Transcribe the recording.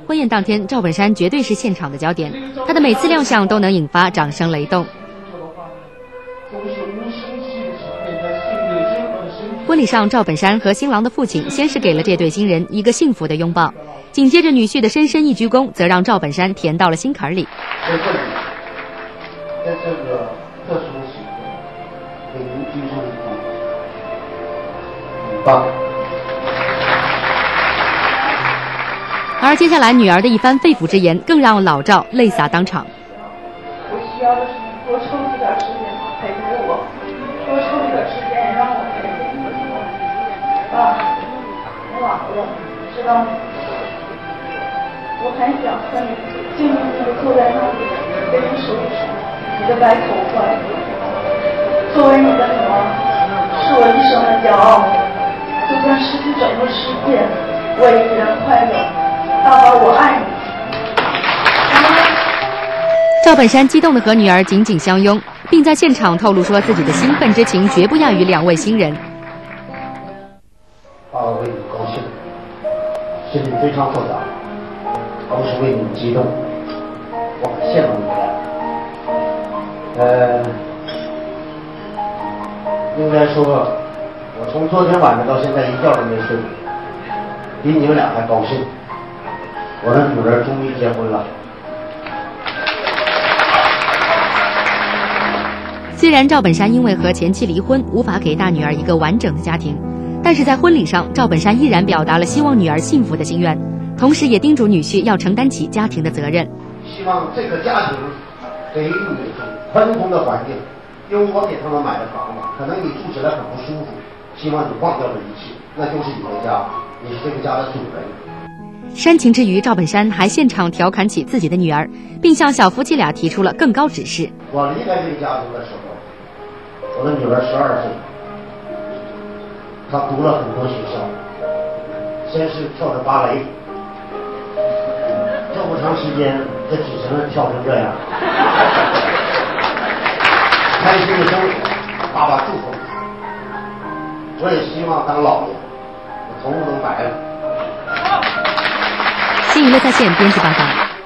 婚宴当天，赵本山绝对是现场的焦点，他的每次亮相都能引发掌声雷动。婚礼上，赵本山和新郎的父亲先是给了这对新人一个幸福的拥抱，紧接着女婿的深深一鞠躬，则让赵本山甜到了心坎里。 在这个特殊的时刻，给您鞠上一躬，很棒。 而接下来女儿的一番肺腑之言，更让老赵泪洒当场。 我需要的是你多抽一点时间陪陪我，多抽一点时间让我陪陪你。爸，我老了，知道吗？我很想和你静静地坐在那里，跟你数一数你的白头发。作为你的女儿，是我一生的骄傲。就算失去整个世界，我也依然快乐。爸爸，我爱你。 赵本山激动地和女儿紧紧相拥，并在现场透露说自己的兴奋之情绝不亚于两位新人。 爸爸为你高兴，心里非常复杂，同时为你激动，我很羡慕你。应该说，我从昨天晚上到现在一觉都没睡，比你们俩还高兴。我的女儿终于结婚了。 虽然赵本山因为和前妻离婚，无法给大女儿一个完整的家庭，但是在婚礼上，赵本山依然表达了希望女儿幸福的心愿，同时也叮嘱女婿要承担起家庭的责任。 希望这个家庭给予你宽松的环境，因为我给他们买的房子，可能你住起来很不舒服，希望你忘掉这一切，那就是你的家，你是这个家的主人。 煽情之余，赵本山还现场调侃起自己的女儿，并向小夫妻俩提出了更高指示。 我离开这个家庭的时候，我的女儿12岁，她读了很多学校，先是跳的芭蕾，这么长时间，这体型跳成这样，开心的生活，爸爸祝福你。我也希望当老爷，我头发能白了。 新娱乐在线编辑报道。